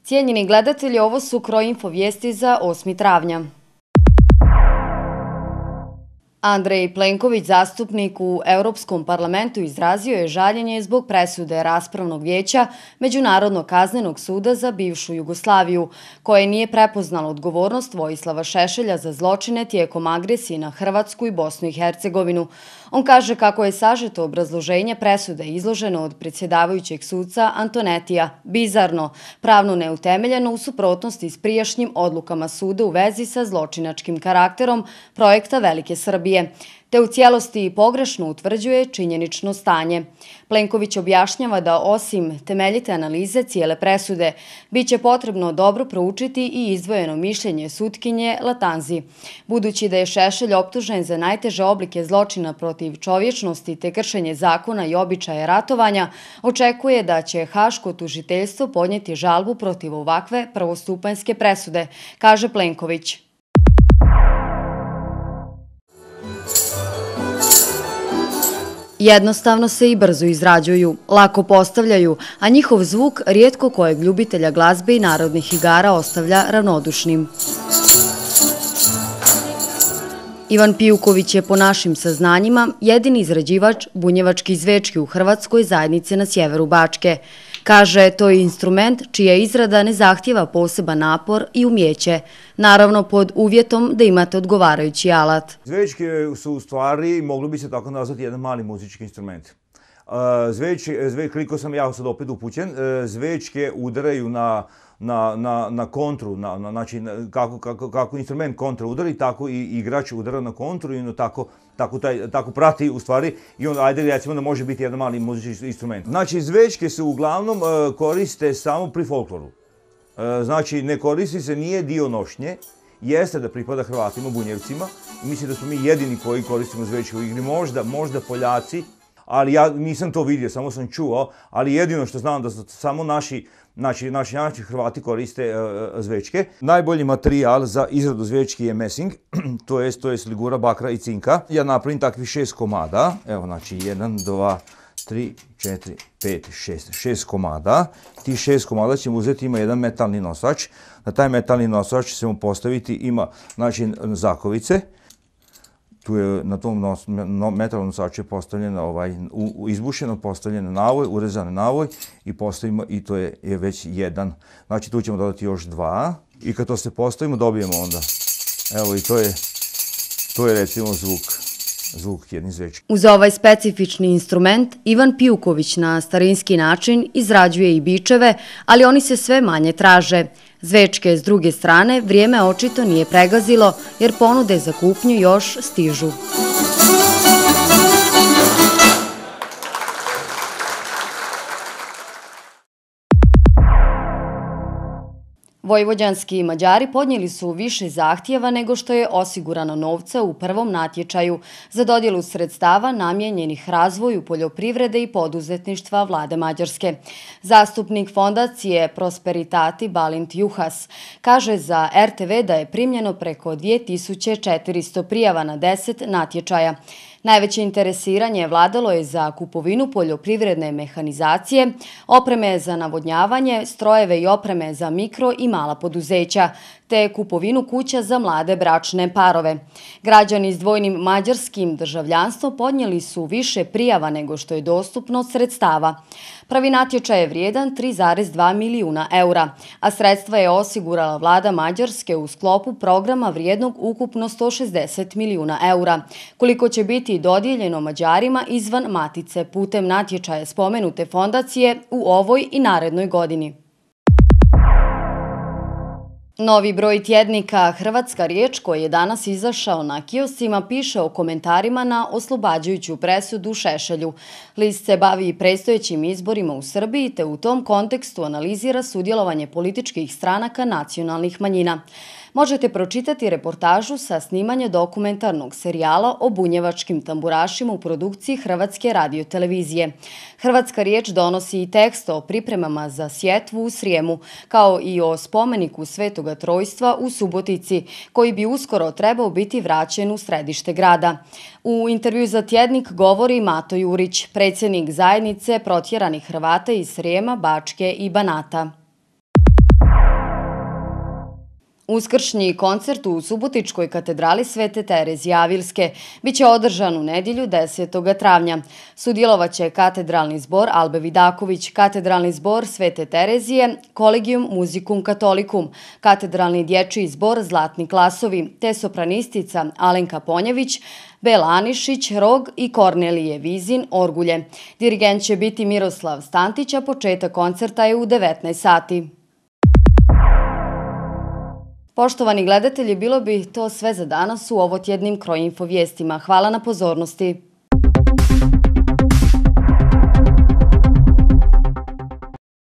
Cijenjeni gledatelji, ovo su Kroinfo vijesti za 8. travnja. Andrej Plenković, zastupnik u Europskom parlamentu, izrazio je žaljenje zbog presude Raspravnog vijeća Međunarodnog kaznenog suda za bivšu Jugoslaviju, koje nije prepoznalo odgovornost Vojislava Šešelja za zločine tijekom agresije na Hrvatsku i Bosnu i Hercegovinu. On kaže kako je sažeto obrazloženje presude izloženo od predsjedavajućeg sudca Antonetija bizarno, pravno neutemeljeno u suprotnosti s prijašnjim odlukama suda u vezi sa zločinačkim karakterom projekta Velike Srbije, te u cijelosti pogrešno utvrđuje činjenično stanje. Plenković objašnjava da osim temeljite analize cijele presude, bit će potrebno dobro proučiti i izdvojeno mišljenje sutkinje Latanzi. Budući da je Šešelj optužen za najteže oblike zločina protiv čovječnosti te kršenje zakona i običaja ratovanja, očekuje da će Haško tužiteljstvo podnijeti žalbu protiv ovakve prvostupanjske presude, kaže Plenković. Jednostavno se i brzo izrađuju, lako postavljaju, a njihov zvuk rijetko kojeg ljubitelja glazbe i narodnih igara ostavlja ravnodušnim. Ivan Pijuković je po našim saznanjima jedini izrađivač bunjevačkih zvečki u Hrvatskoj zajednici na sjeveru Bačke. Kaže, to je instrument čija izrada ne zahtijeva poseban napor i umjeće, naravno pod uvjetom da imate odgovarajući alat. Zvečke su u stvari, moglo bi se tako nazvati, jedan mali muzički instrument. Koliko sam ja sad opet upućen, zvečke udaraju na kontru, znači kako instrument kontra udari, tako i igrač udara na kontru i tako prati u stvari i onda ajde recimo da može biti jedan mali muzički instrument. Znači zvečke se uglavnom koriste samo pri folkloru. Znači ne koristi se, nije dio nošnje, jeste da pripada Hrvatima, Bunjevcima. Mislim da smo mi jedini koji koristimo zvečke u igri, možda Poljaci, ali ja nisam to vidio, samo sam čuo, ali jedino što znam da su samo naši Hrvati koriste zvečke. Najbolji materijal za izradu zvečki je mesing, to je ligura, bakra i cinka. Ja napravim takvih 6 komada, evo znači 1, 2, 3, 4, 5, 6 komada. Ti 6 komada ćemo uzeti, ima jedan metalni nosač. Na taj metalni nosač ćemo postaviti, ima znači zakovice. Tu je na tom metalnom nosaču postavljena izbušeno, postavljena navoj, urezane navoj i postavimo i to je već jedan. Znači tu ćemo dodati još 2 i kad to se postavimo dobijemo onda. Evo i to je recimo zvuk jednih zvečki. Uz ovaj specifični instrument Ivan Pijuković na starinski način izrađuje i bičeve, ali oni se sve manje traže. Zvečke s druge strane vrijeme očito nije pregazilo jer ponude za kupnju još stižu. Vojvođanski Mađari podnijeli su više zahtjeva nego što je osigurano novca u prvom natječaju za dodjelu sredstava namijenjenih razvoju poljoprivrede i poduzetništva vlade Mađarske. Zastupnik fondacije Prosperitati Balint Juhas kaže za RTV da je primljeno preko 2400 prijava na 10 natječaja. Najveće interesiranje vladalo je za kupovinu poljoprivredne mehanizacije, opreme za navodnjavanje, strojeve i opreme za mikro i mala poduzeća, te kupovinu kuća za mlade bračne parove. Građani s dvojnim mađarskim državljanstvom podnijeli su više prijava nego što je dostupno sredstava. Prvi natječaj je vrijedan 3,2 milijuna eura, a sredstva je osigurala vlada Mađarske u sklopu programa vrijednog ukupno 160 milijuna eura, koliko će biti dodijeljeno Mađarima izvan matice putem natječaja spomenute fondacije u ovoj i narednoj godini. Novi broj tjednika Hrvatska riječ koji je danas izašao na kioscima piše o komentarima na oslobađajuću presudu Šešelju. List se bavi predstojećim izborima u Srbiji te u tom kontekstu analizira sudjelovanje političkih stranaka nacionalnih manjina. Možete pročitati reportažu sa snimanja dokumentarnog serijala o bunjevačkim tamburašima u produkciji Hrvatske radiotelevizije. Hrvatska riječ donosi i tekst o pripremama za sjetvu u Srijemu, kao i o spomeniku Svetoga Trojstva u Subotici, koji bi uskoro trebao biti vraćen u središte grada. U intervju za tjednik govori Mato Jurić, predsjednik zajednice protjeranih Hrvata iz Srijema, Bačke i Banata. Uskršnji koncert u Subotičkoj katedrali Svete Terezije Avilske biće održan u nedjelju 10. travnja. Sudjelovaće katedralni zbor Albe Vidaković, katedralni zbor Svete Terezije, Collegium Musicum Catholicum, katedralni dječji zbor Zlatni klasovi, te sopranistica Alenka Ponjević, Bela Anišić, Rog i Kornelije Vizin, Orgulje. Dirigent će biti Miroslav Stantić, a početak koncerta je u 19 sati. Poštovani gledatelji, bilo bi to sve za danas u ovotjednim Kroinfo vijestima. Hvala na pozornosti.